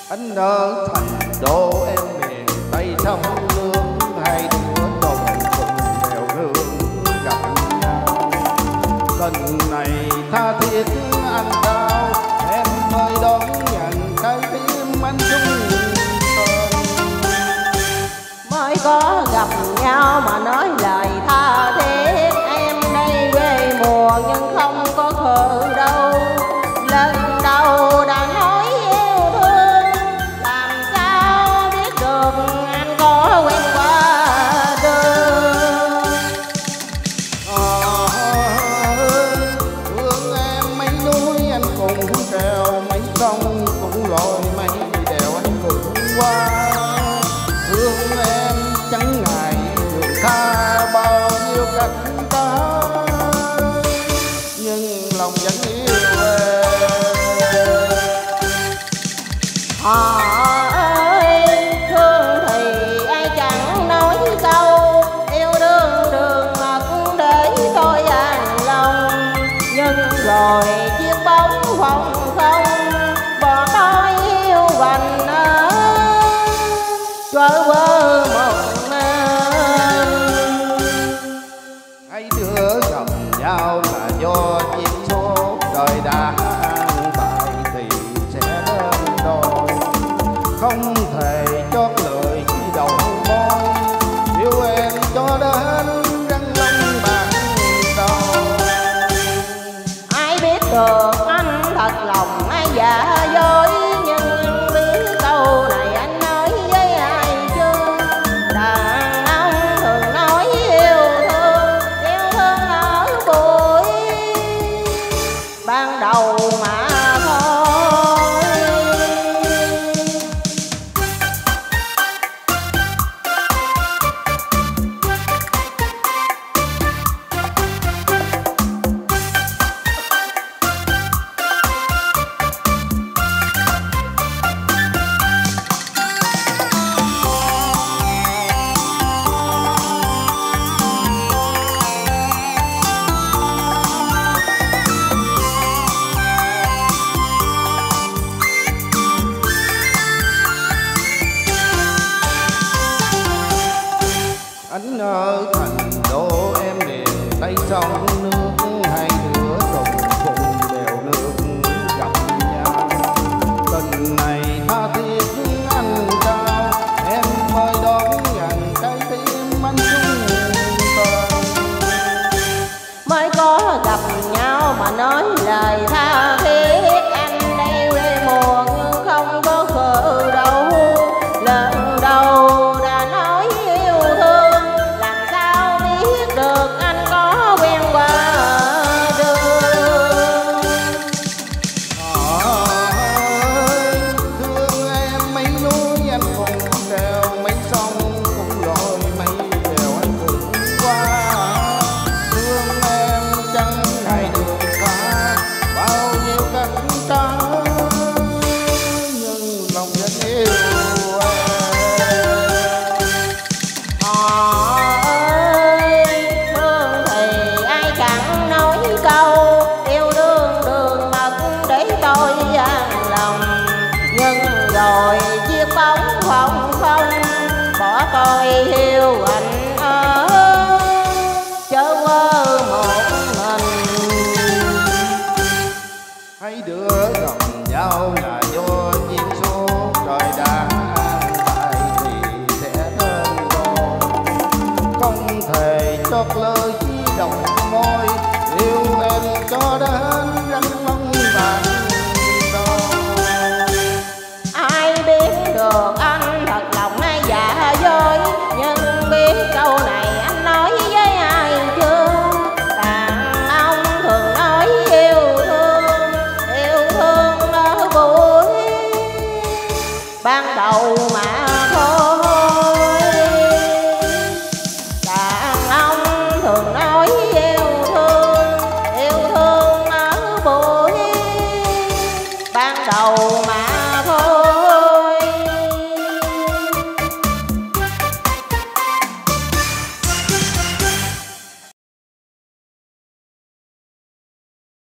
Anh ở thành đô em miền Tây sông nước, hai đứa đồng cùng đèo đường gặp nhau. Lần này tha thiết anh trao, em ơi đón nhận trái tim anh chung tên. Mới có gặp nhau mà nói lời tha thiết, em đây quê mùa nhưng không có khờ đâu. Lần đầu đã nói yêu thương, làm sao biết được anh có quen qua đường. Thương em mấy núi anh cùng trèo, mấy sông cũng lội, mấy đèo anh vượt qua. Thương em chẳng ngại đường xa bao nhiêu cách ta, nhưng lòng vẫn yêu em. Ơi thương thì ai chẳng nói câu, yêu đương đường mà cũng để tôi an lòng. Nhưng rồi chiếc bóng phòng không bỏ tôi yêu vành vỡ vơ một mình. Hai đứa gặp nhau là do duyên số, trời đã an bài thì sẽ đến đôi. Không thể chót lời khi đầu môi, yêu em cho đến răng long bàn đầu. Ai biết được anh thật lòng ai giả dối, nhưng biết câu này anh nói với ai chưa. Đàn ông thường nói yêu thương ở buổi ban đầu mà thôi. Anh ở thành đô em miền Tây sông nước, hai đứa đồng cùng đèo nước gặp nhau. Tình này tha thiết anh trao, em ơi đón nhận trái tim anh chung tên. Mới có gặp nhau mà nói lời tha thiết, anh đây quê mùa nhưng không có khờ đâu. Lần đầu đã nói yêu thương, làm sao biết được anh có quen qua đường. Thương em mấy núi anh cùng trèo, mấy sông cũng lội, mấy đèo anh vượt qua. Thương em chẳng ngại đường xa bao nhiêu cách ta, nhưng lòng vẫn yêu em. Ơi thương thì ai chẳng nói câu, yêu đương đường mà cũng để tôi an lòng. Nhưng rồi chiếc bóng phòng không bỏ tôi yêu anh ở chớ quơ một mình. Hai đứa gặp nhau là do duyên số, trời đã an bài thì sẽ đến đôi. Không thể chót lời khi đầu môi, yêu em cho đến răng long bàn đầu. Ai biết được anh thật lòng ai giả dối, nhưng biết câu này anh nói với ai chưa. Đàn ông thường nói yêu thương ở buổi ban đầu mà thôi. Đàn ông thường nói yêu thương ở buổi ban đầu mà